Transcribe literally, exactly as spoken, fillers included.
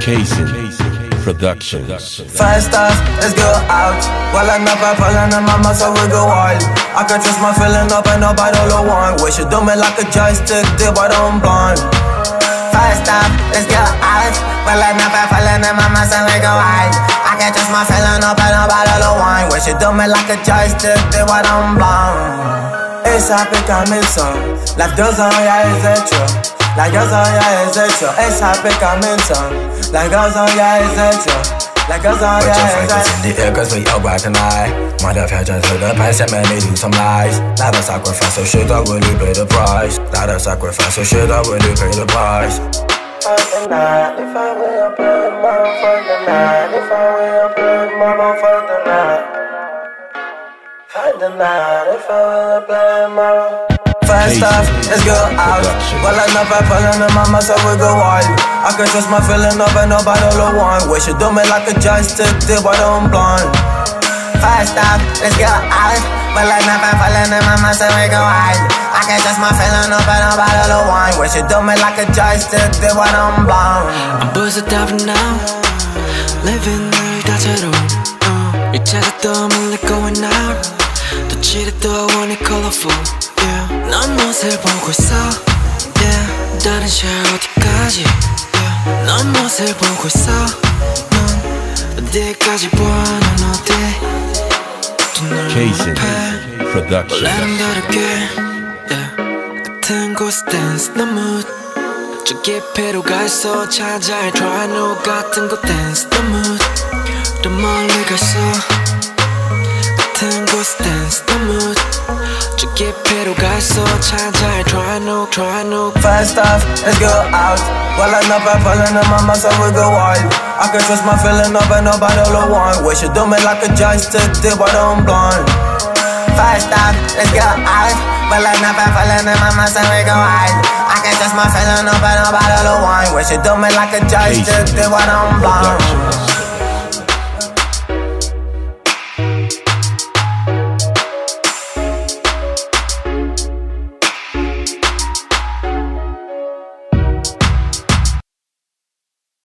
Casing Productions. First off, let's go out. Well, I'm not pulling in my mouth, so we go wild. I can trust my feeling up and nobody all want. Wish you do me like a joystick, did what I'm born. First off, let's go out. Well, I'm not pulling in my mouth, so we go wild. I can trust my feeling up and nobody all want. Wish you do me like a joystick, did what I'm born. It's happy coming soon. Life goes on, yeah, is it true? Like goes on, yeah, is it true? It's happy coming soon. Like goes on, yeah, is it true? Like goes on, yeah, is it true? In the air, cause we out right tonight. Might have had just heard the past, and man, they do some lies. Lot of sacrifice, so shit, I really pay the price. Lot of sacrifice, so shit, I really pay the price. For the night, if I will play mama for the night. If I will play mama for the night. For the night, if I will play mama. First off, let's go out. Well, I'm not pulling in my mouth, so we go wild. I can trust my feeling up and nobody all want. Wish you do me like a joystick, did what I'm blind. First off, let's go out. Well, I'm not pulling in my mouth, so we go wild. I can trust my feeling up and nobody all want. Wish you do me like a joystick, did what I'm blind. I'm buzzed up now, living 늘 다채로운 uh, 이제는 또 멀리 going out. 또 칠해 또 원해 colorful. 넌 무엇을 보고 있어? Yeah. 다른 샤 어디까지? Yeah. 넌 무엇을 보고 있어? 넌 어디까지 봐? 넌 어디? Casing Productions. 원래는 다르게 yeah. 같은 곳에 dance 너 mood 저 깊이로 가 있어 찾아야 try no 같은 곳 dance 너 mood 더 멀리 가 있어 같은 곳에 dance 너 mood 저 깊이로 가 있어 찾아야 try no try no. First off, let's go out. Well, I'm not pulling in my mouth, so we go wild. I can trust my feeling up and nobody all want. Wish you do me like a joystick, did what I'm blind. First off, let's go out. Well, I'm not pulling in my mouth, so we go wild. I can trust my feeling up and nobody all want. Wish you do me like a joystick, did what I'm blind.